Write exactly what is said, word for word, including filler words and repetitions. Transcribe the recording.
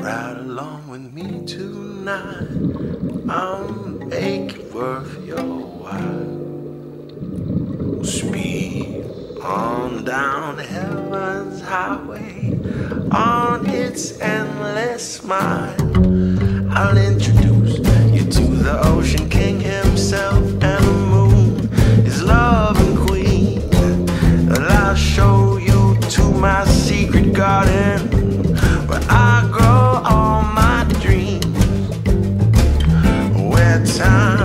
ride along with me tonight. I'll make it worth your while. Speed on down heaven's highway, on its endless smile. I'll introduce you to the ocean king himself, and the moon, his loving queen. And I'll show you to my secret garden, where I grow all my dreams, where time